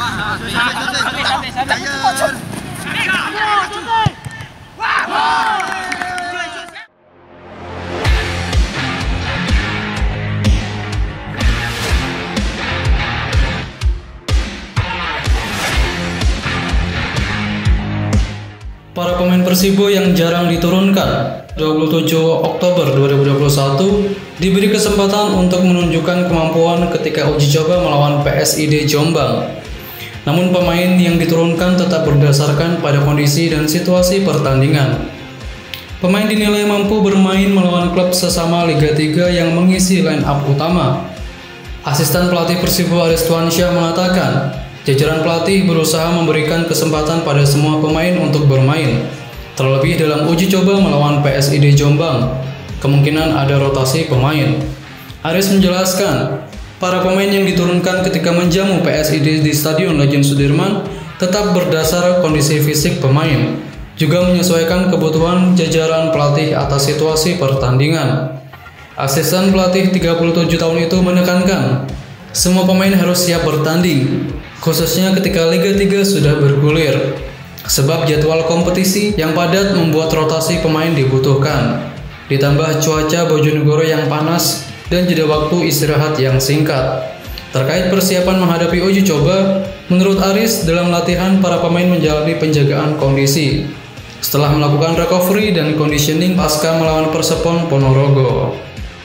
Para pemain Persibo yang jarang diturunkan 27 Oktober 2021 diberi kesempatan untuk menunjukkan kemampuan ketika uji coba melawan PSID Jombang. Namun pemain yang diturunkan tetap berdasarkan pada kondisi dan situasi pertandingan. Pemain dinilai mampu bermain melawan klub sesama Liga 3 yang mengisi line up utama. Asisten pelatih Persibo Aris Tuansyah mengatakan, jajaran pelatih berusaha memberikan kesempatan pada semua pemain untuk bermain. Terlebih dalam uji coba melawan PSID Jombang, kemungkinan ada rotasi pemain. Aris menjelaskan, para pemain yang diturunkan ketika menjamu PSID di Stadion Legend Sudirman tetap berdasar kondisi fisik pemain, juga menyesuaikan kebutuhan jajaran pelatih atas situasi pertandingan. Asisten pelatih 37 tahun itu menekankan, semua pemain harus siap bertanding, khususnya ketika Liga 3 sudah bergulir. Sebab jadwal kompetisi yang padat membuat rotasi pemain dibutuhkan. Ditambah cuaca Bojonegoro yang panas dan jeda waktu istirahat yang singkat. Terkait persiapan menghadapi uji coba, menurut Aris dalam latihan para pemain menjalani penjagaan kondisi setelah melakukan recovery dan conditioning pasca melawan Persepon Ponorogo.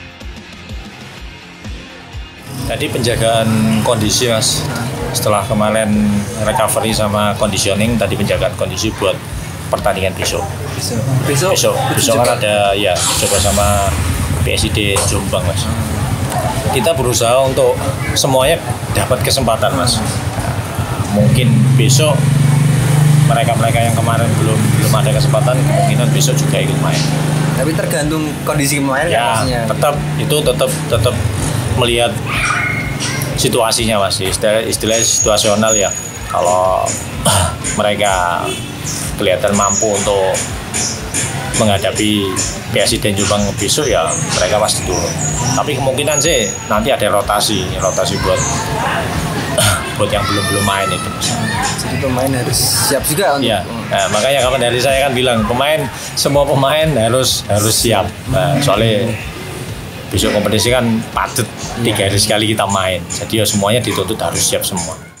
Tadi penjagaan kondisi, Mas. Setelah kemarin recovery sama conditioning, tadi penjagaan kondisi buat pertandingan besok. Besok kan ada ya coba sama PSID Jombang, Mas. Kita berusaha untuk semuanya dapat kesempatan, Mas. Mungkin besok mereka yang kemarin belum ada kesempatan, kemungkinan besok juga ikut main. Tapi tergantung kondisi pemain ya, tetap melihat situasinya, Mas. Istilahnya situasional ya. Kalau mereka kelihatan mampu untuk menghadapi PSID Jombang besok ya mereka pasti turun. Tapi kemungkinan sih nanti ada rotasi buat yang belum main itu. Jadi pemain harus siap juga untuk. Ya. Nah, makanya kapan dari saya kan bilang semua pemain harus siap. Nah, soalnya besok kompetisi kan padat 3 hari sekali kita main, jadi ya semuanya dituntut harus siap semua.